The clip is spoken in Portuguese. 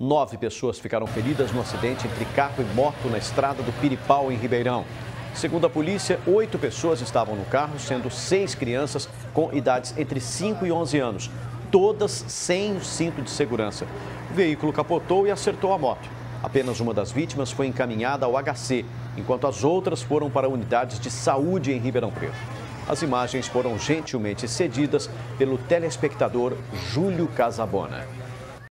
9 pessoas ficaram feridas no acidente entre carro e moto na estrada do Piripau, em Ribeirão. Segundo a polícia, 8 pessoas estavam no carro, sendo 6 crianças com idades entre 5 e 11 anos, todas sem o cinto de segurança. O veículo capotou e acertou a moto. Apenas uma das vítimas foi encaminhada ao HC, enquanto as outras foram para unidades de saúde em Ribeirão Preto. As imagens foram gentilmente cedidas pelo telespectador Júlio Casabona.